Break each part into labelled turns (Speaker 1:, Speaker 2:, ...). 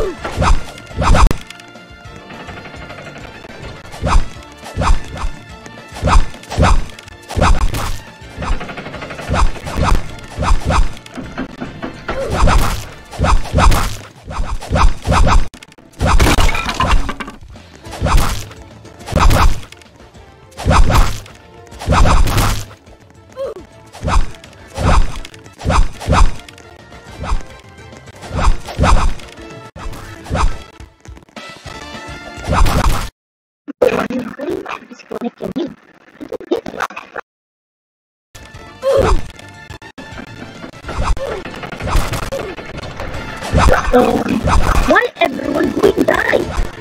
Speaker 1: Why everyone going die?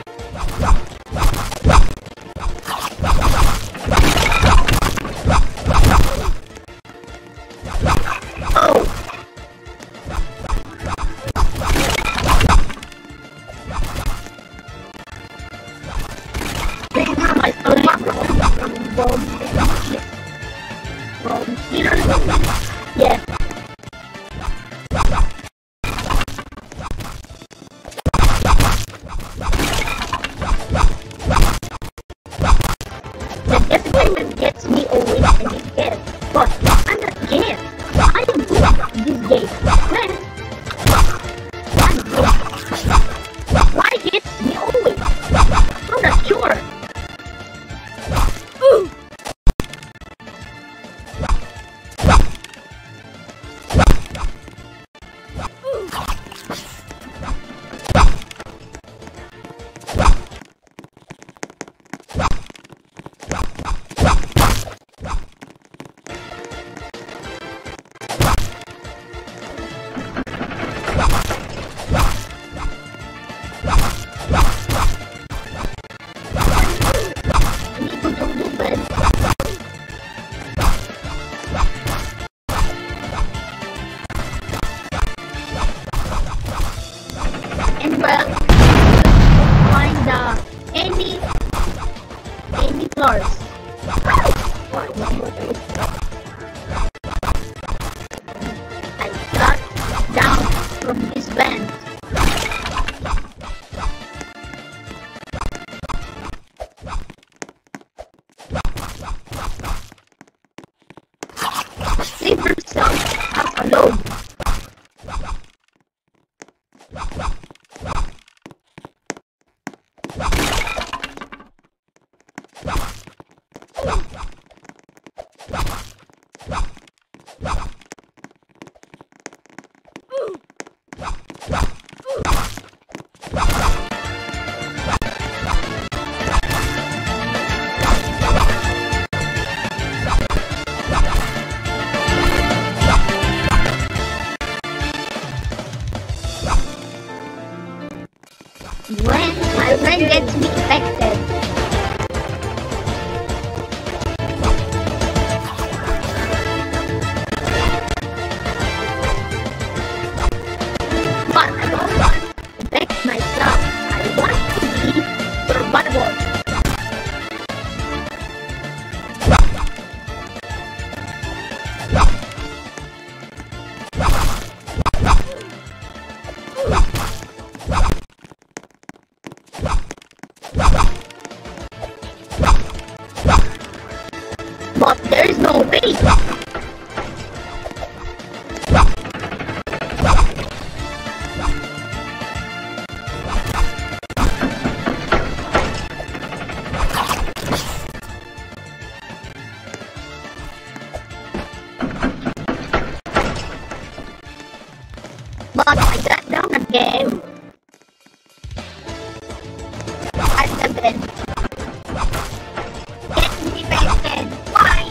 Speaker 1: Oh! Yeah. The disappointment gets me always in this game, but I'm not scared. I am good at this game. When I'm good, why it hits me always? I'm not sure. And well, find any floors. I got down from this bend. Save yourself out alone. When my friend gets me affected. But I don't want to affect myself. I want to be survivable. But there is no way. But I got down again. At the bend. Get me back then. Why?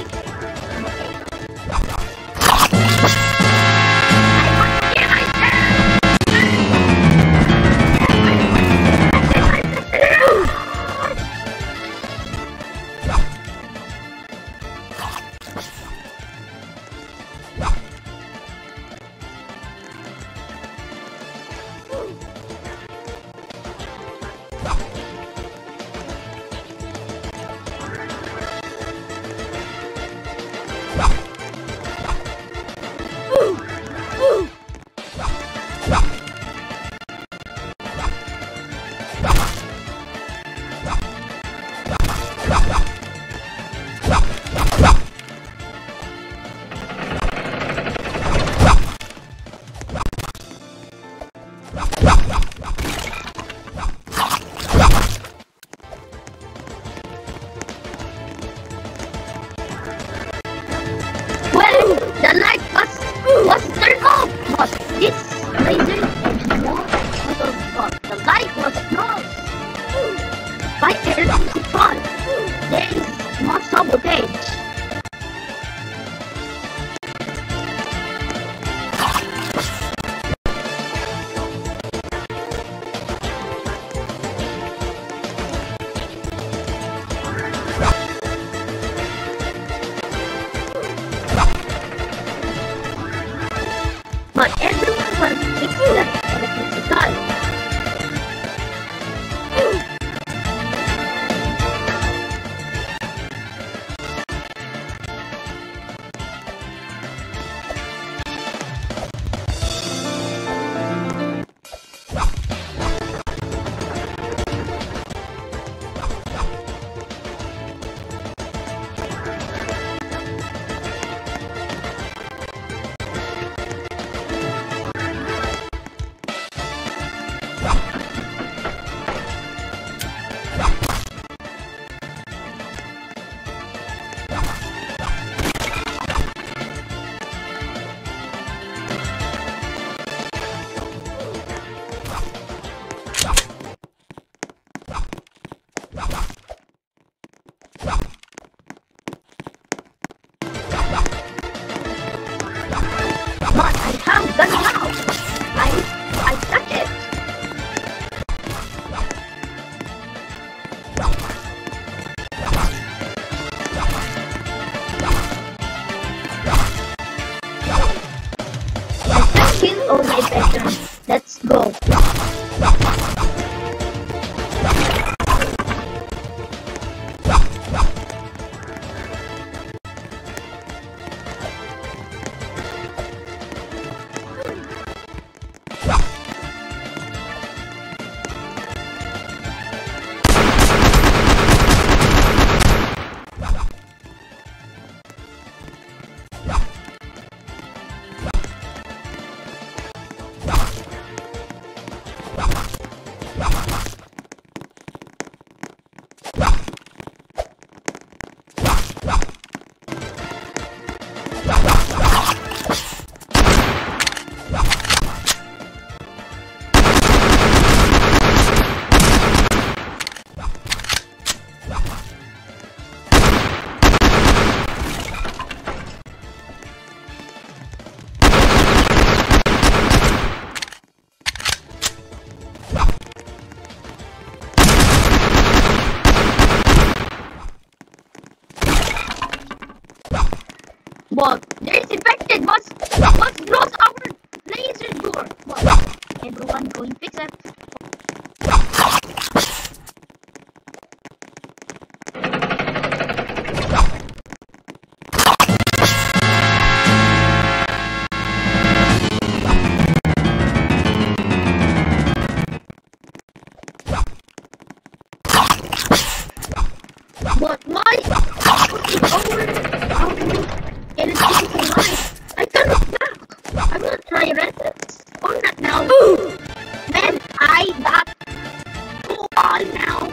Speaker 1: sabotage. But everyone was except the sun. But I have the now. I touch it. Let's kill all my veterans. Let's go. But there's infected. What's close our laser door? Well, everyone go and fix it. But why? I cannot back. I'm gonna try Reddit. Or not now. Man, I got full on now.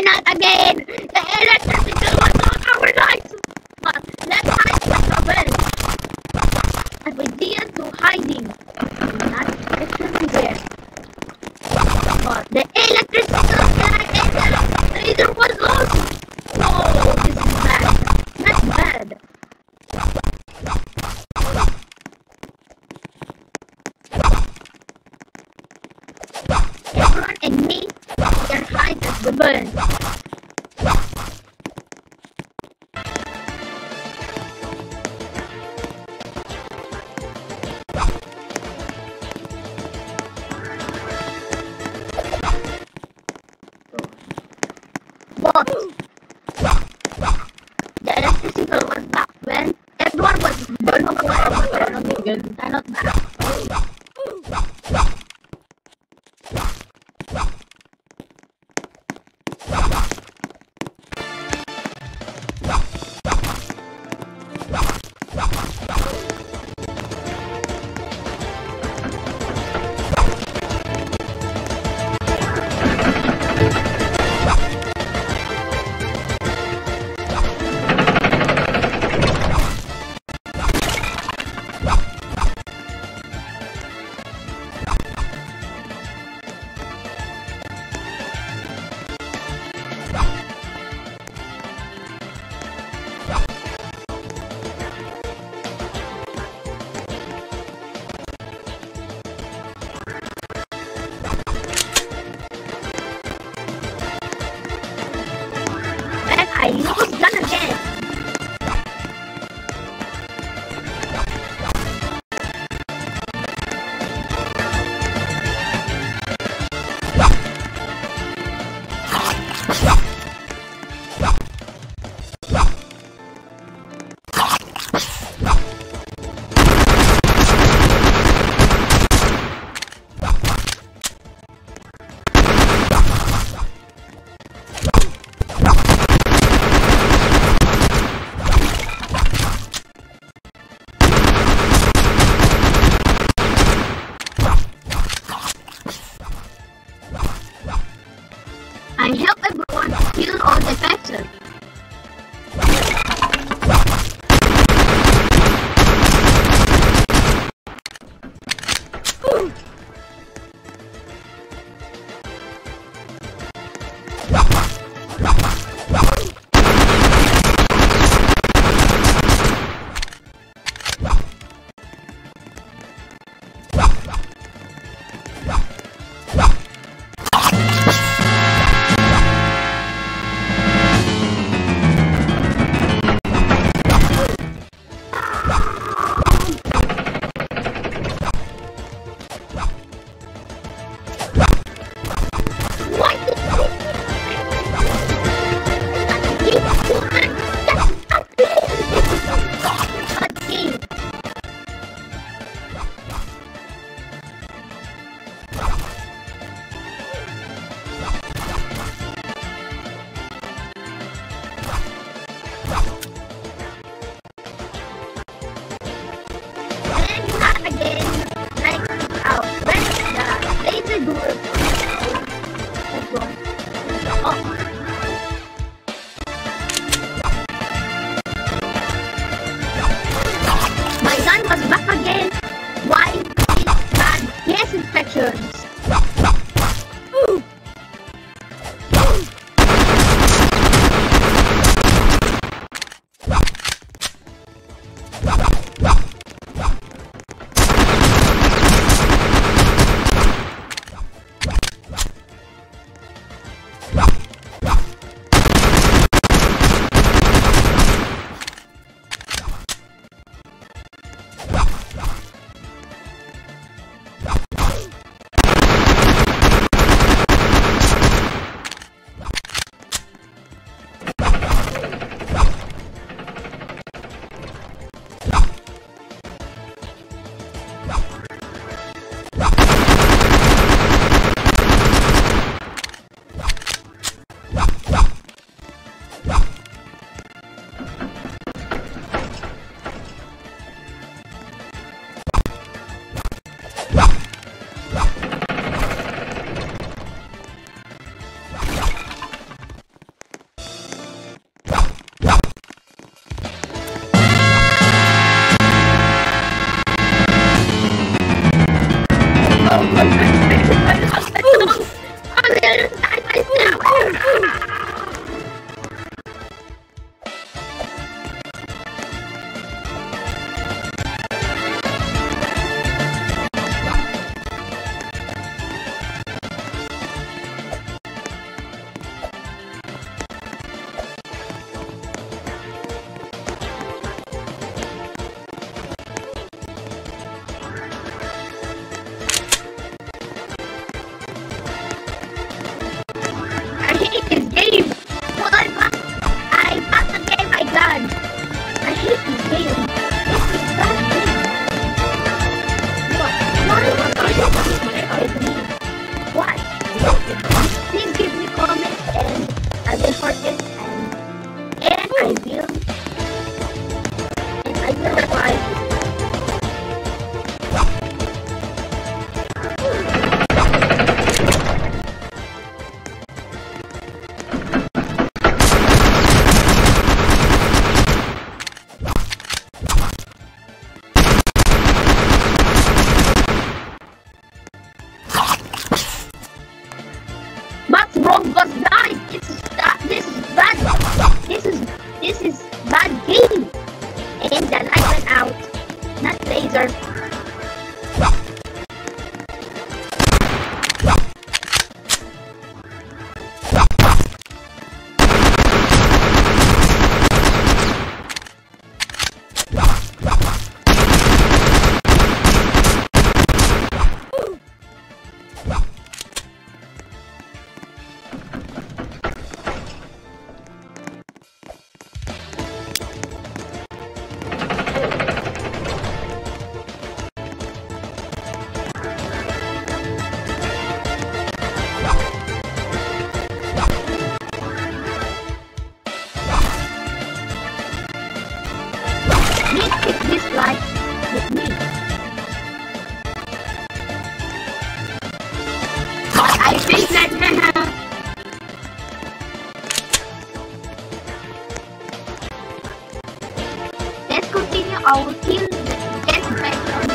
Speaker 1: not again! The electricity was not our lights! But let's hide the trouble. I've ideas to hiding. Not actually there. But the electricity laser was lost! Oh, this is bad. That's bad. Everyone and me can hide at the burn. But the electricity was back when everyone was burned up. Cannot back. I use gun again. I help everyone kill all the factors. My gun was back again. Why is bad gas infections? Oh, was died. This is bad. This is bad game. And the light went out. Not laser. This light with me. I think that let's continue our kill get back.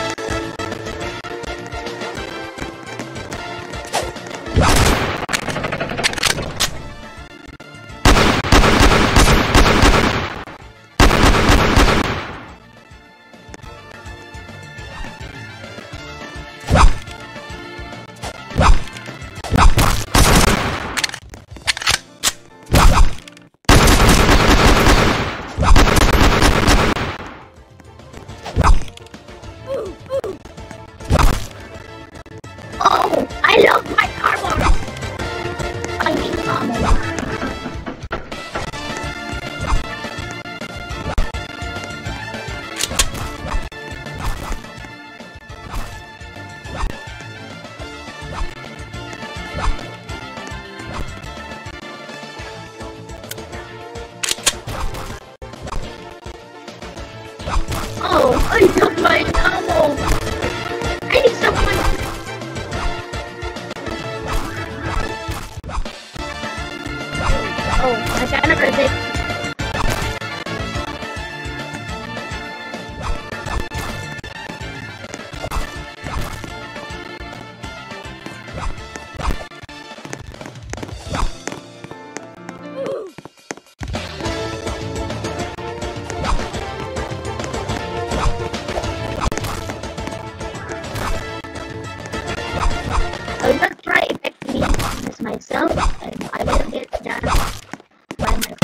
Speaker 1: Oh, I love my armor. I need armor. Oh, I love my ammo. I need someone. Oh, I gotta predict. I will not try effectively as myself, and I will get that by myself.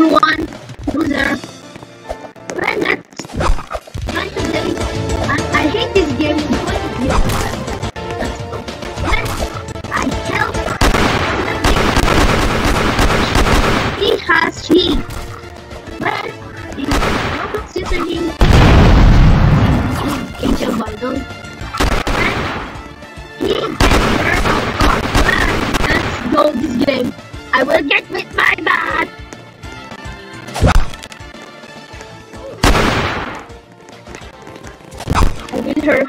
Speaker 1: everyone who's there. Well, let's try today. I hate this game. Let's go. I help. He has sheep. Well, the Roblox username is Angel Bundle. And he gets hurt a lot. Let's go this game. I will get with my bat. I will hurt.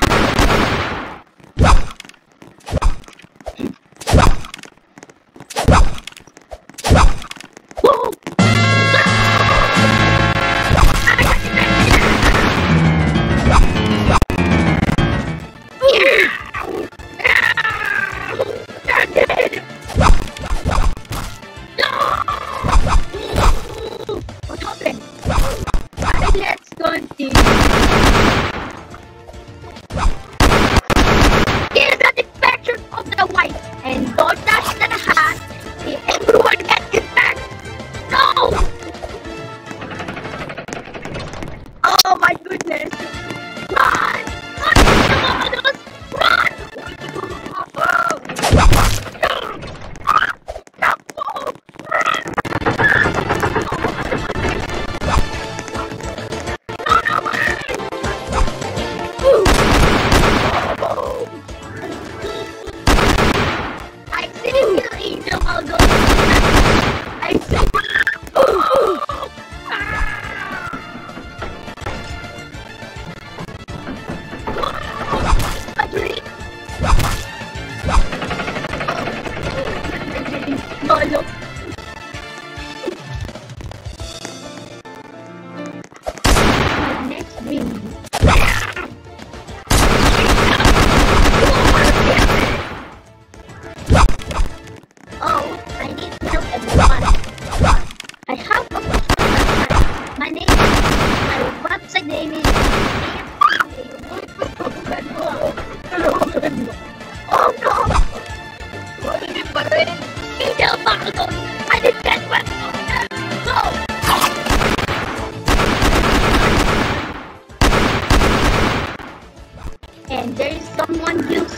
Speaker 1: And there is someone else.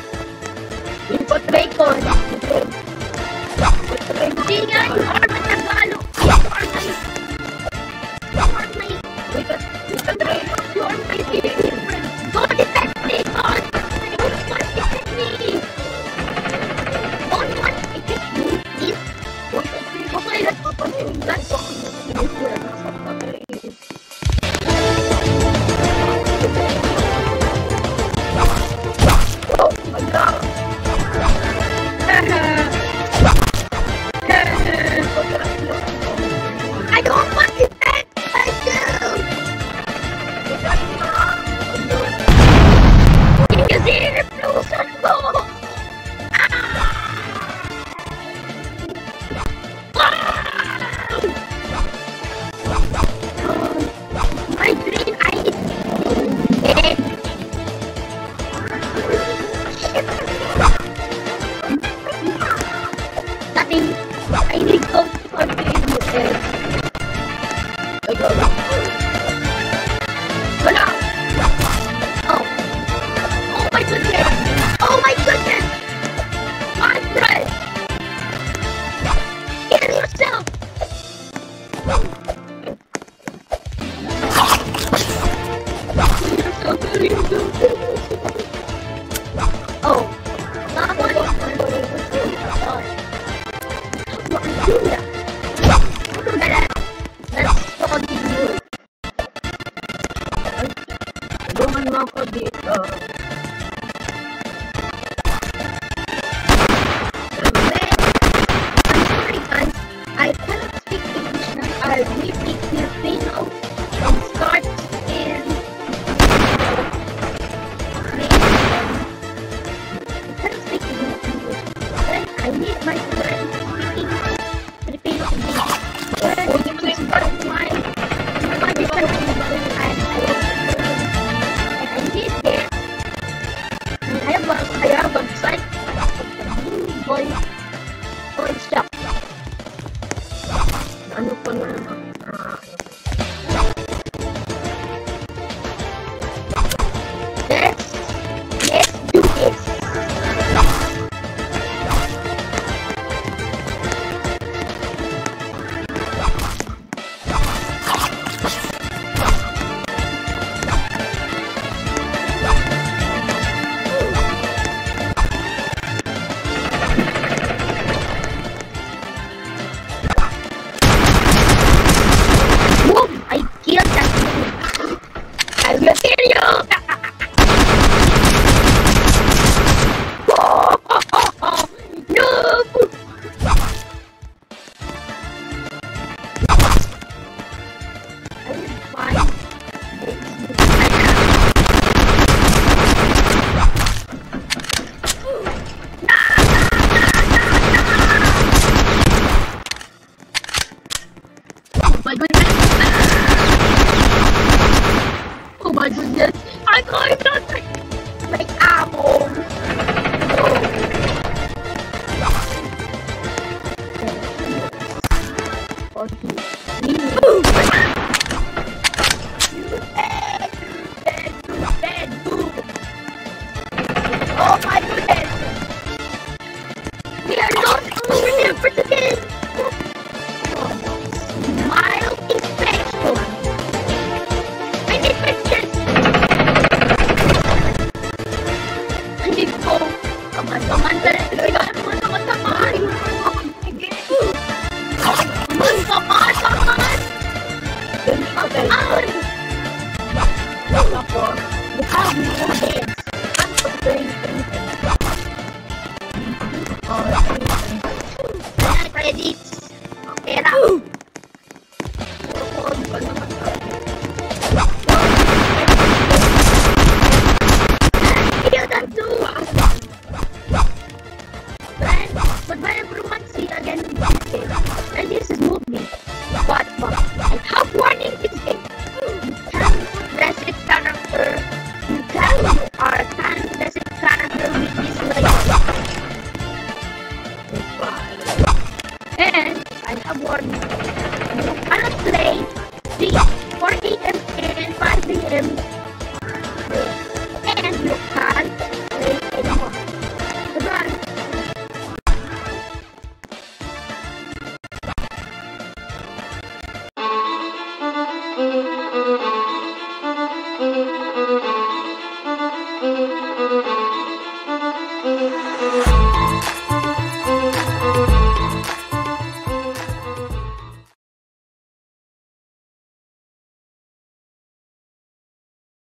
Speaker 1: You put bacon. Hindi nga, you are my Tagalog. You are my... You are my... You are my favorite. Go detect me, God. I don't want to detect me. Don't want to detect me, please. Okay, let's go. Let's go. I don't want to detect myself. Can you see the explosion go? My green eyes dead. Nothing. I need to go for Facebook. Oh my goodness! Oh my goodness! Andres! Kill yourself! Oh, that one is I cannot speak English now. I will speak Filipino and start in I cannot speak English. Then I need my friend speaking Filipino to me. Then we can start my different and I need this my goodness! Oh my goodness! I can't touch my apple! Oh. 14.